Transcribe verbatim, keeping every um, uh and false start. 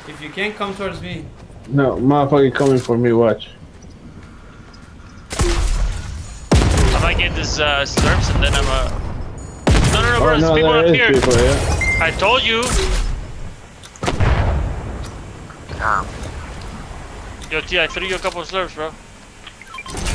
If you can't come towards me. No, motherfucker coming for me, watch. I might get this uh, slurps and then I'm a. No, no, no, bro, Oh, there's no, people there up is here. people, yeah. I told you. Damn. Yo, T, I threw you a couple of slurps, bro.